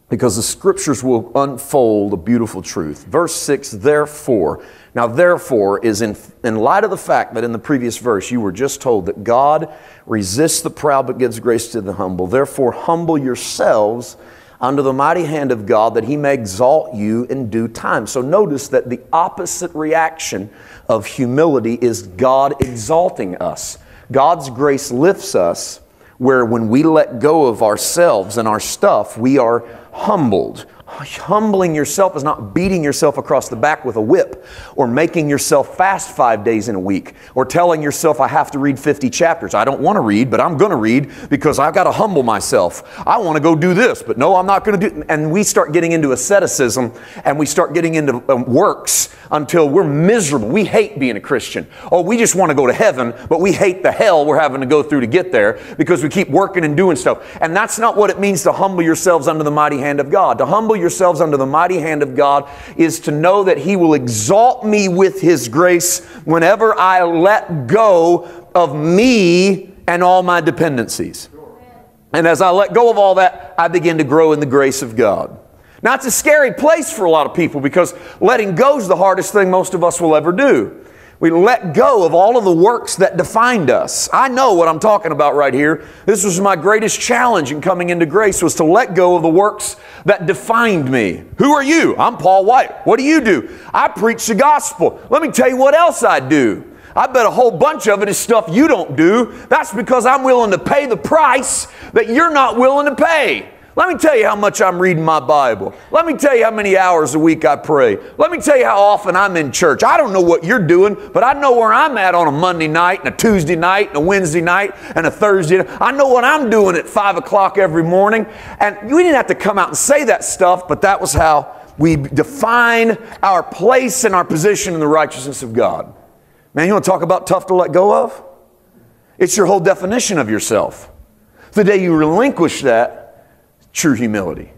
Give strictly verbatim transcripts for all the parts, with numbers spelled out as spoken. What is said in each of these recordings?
because the Scriptures will unfold a beautiful truth. Verse six, therefore. Now, therefore is in, in light of the fact that in the previous verse you were just told that God resists the proud but gives grace to the humble. Therefore, humble yourselves under the mighty hand of God, that He may exalt you in due time. So notice that the opposite reaction of humility is God exalting us. God's grace lifts us, where when we let go of ourselves and our stuff, we are humbled. Humbling yourself is not beating yourself across the back with a whip, or making yourself fast five days in a week, or telling yourself, I have to read fifty chapters. I don't want to read, but I'm going to read because I've got to humble myself. I want to go do this, but no, I'm not going to do. And we start getting into asceticism, and we start getting into works until we're miserable. We hate being a Christian. Oh, we just want to go to heaven, but we hate the hell we're having to go through to get there because we keep working and doing stuff. And that's not what it means to humble yourselves under the mighty hand of God. To humble yourselves under the mighty hand of God is to know that He will exalt me with His grace whenever I let go of me and all my dependencies. And as I let go of all that, I begin to grow in the grace of God. Now, it's a scary place for a lot of people, because letting go is the hardest thing most of us will ever do. We let go of all of the works that defined us. I know what I'm talking about right here. This was my greatest challenge in coming into grace, was to let go of the works that defined me. Who are you? I'm Paul White. What do you do? I preach the gospel. Let me tell you what else I do. I bet a whole bunch of it is stuff you don't do. That's because I'm willing to pay the price that you're not willing to pay. Let me tell you how much I'm reading my Bible. Let me tell you how many hours a week I pray. Let me tell you how often I'm in church. I don't know what you're doing, but I know where I'm at on a Monday night and a Tuesday night and a Wednesday night and a Thursday night. I know what I'm doing at five o'clock every morning. And we didn't have to come out and say that stuff, but that was how we define our place and our position in the righteousness of God. Man, you want to talk about tough to let go of? It's your whole definition of yourself. The day you relinquish that, true humility.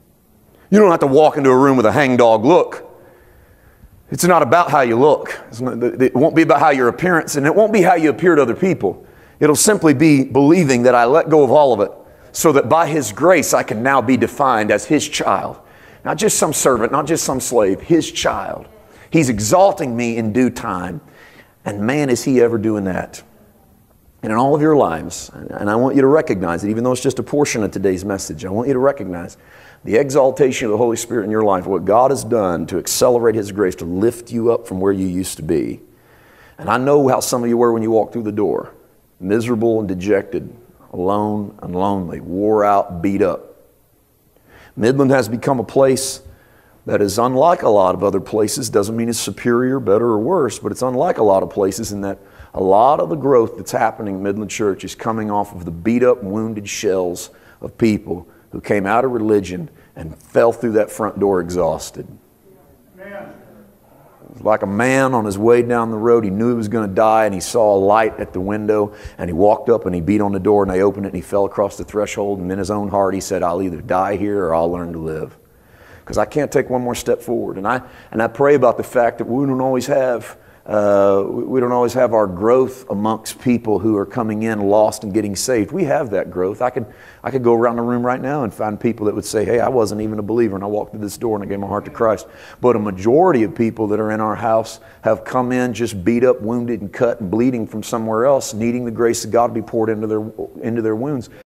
You don't have to walk into a room with a hangdog look. It's not about how you look. It won't be about how your appearance, and it won't be how you appear to other people. It'll simply be believing that I let go of all of it, so that by His grace I can now be defined as His child. Not just some servant, not just some slave, His child. He's exalting me in due time. And man, is He ever doing that. And in all of your lives, and I want you to recognize it, even though it's just a portion of today's message, I want you to recognize the exaltation of the Holy Spirit in your life, what God has done to accelerate His grace, to lift you up from where you used to be. And I know how some of you were when you walked through the door, miserable and dejected, alone and lonely, wore out, beat up. Midland has become a place that is unlike a lot of other places. Doesn't mean it's superior, better, or worse, but it's unlike a lot of places in that a lot of the growth that's happening in Midland Church is coming off of the beat up, wounded shells of people who came out of religion and fell through that front door exhausted. Amen. It was like a man on his way down the road. He knew he was going to die, and he saw a light at the window, and he walked up and he beat on the door, and they opened it, and he fell across the threshold, and in his own heart he said, I'll either die here or I'll learn to live, because I can't take one more step forward. And I, and I pray about the fact that we don't always have Uh, we don't always have our growth amongst people who are coming in lost and getting saved. We have that growth. I could, I could go around the room right now and find people that would say, hey, I wasn't even a believer, and I walked through this door and I gave my heart to Christ. But a majority of people that are in our house have come in just beat up, wounded, and cut and bleeding from somewhere else, needing the grace of God to be poured into their, into their wounds.